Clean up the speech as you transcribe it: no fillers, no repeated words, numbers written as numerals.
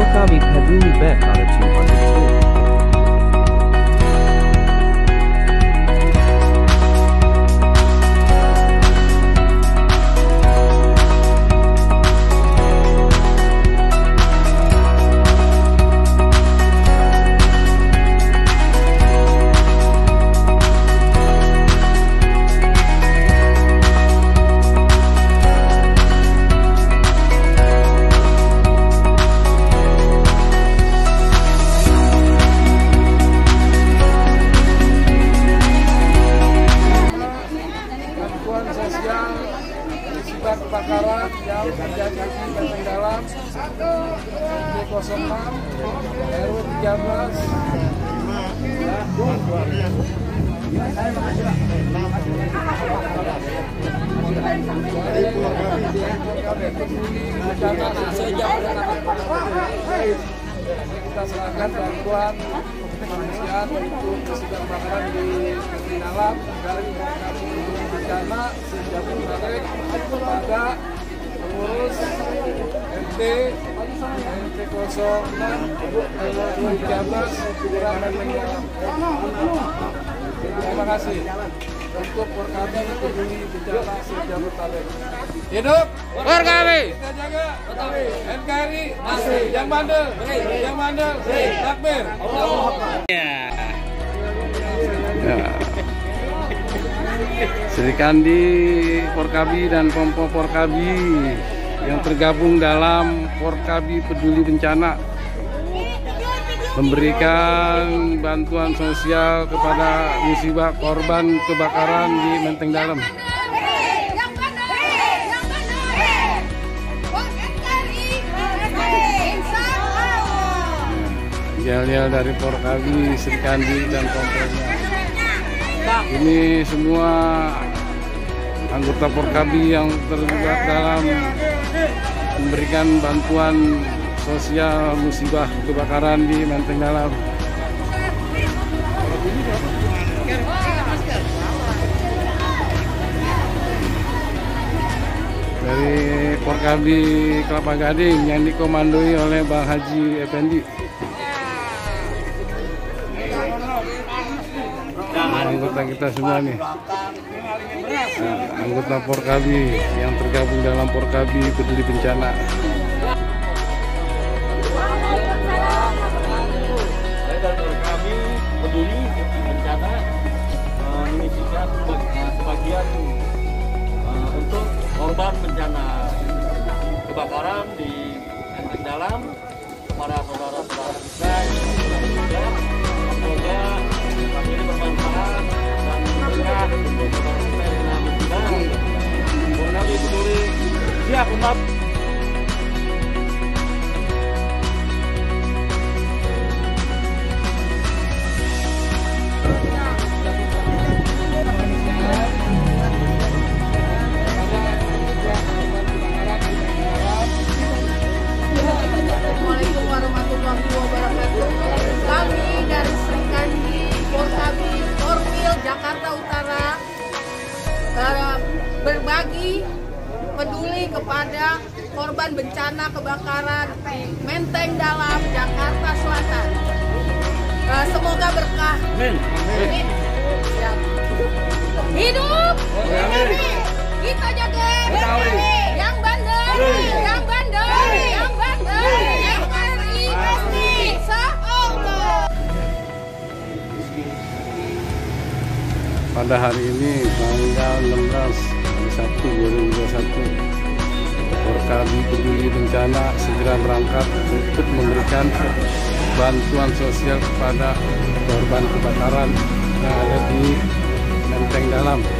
Porkabi Peduli Bekara 202. Bantuan sosial musibah kebakaran yang terjadi di Menteng Dalam D06 RW 13 kita serahkan bantuan kemanusiaan untuk musibah kebakaran di Menteng Dalam dari bencana Jabodetabek kepada pengurus RT 06 2013 Kelurahan Menteng Dalam. Terima kasih untuk Porkabi Peduli Bencana Jabodetabek. Hidup Porkabi, kita jaga NKRI masih yang bandel, takbir. Sri Kandi Porkabi dan Pompo Porkabi yang tergabung dalam Porkabi Peduli Bencana memberikan bantuan sosial kepada musibah korban kebakaran di Menteng Dalam. Yel-yel dari Porkabi, Sri Kandi dan Pomponya. Ini semua anggota Porkabi yang terlibat dalam memberikan bantuan sosial musibah kebakaran di Menteng Dalam. Dari Porkabi Kelapa Gading yang dikomandoi oleh Bang Haji Effendi. Anggota kita semua nih, anggota Porkabi yang tergabung dalam Porkabi Peduli Bencana. Saya dari Porkabi Peduli Bencana menyisihkan sebagian untuk korban bencana kebakaran di Menteng Dalam para saudara-saudara kita yang juga semoga ini bermanfaat dan berkah untuk saudara kita yang namanya Porkabi Peduli siap umat. Assalamualaikum warahmatullahi wabarakatuh. Kami dari Sri Kandi Porkabi Korwil Jakarta Utara berbagi peduli kepada korban bencana kebakaran di Menteng Dalam, Jakarta Selatan. Semoga berkah. Amin. Hidup kita jaga. Yang bandel, yang bandel, yang bandel, yang KRI insya Allah. Pada hari ini tanggal 16 hari Sabtu 2021, Porkabi Peduli Bencana segera berangkat untuk memberikan bantuan sosial kepada korban kebakaran yang ada di Menteng Dalam.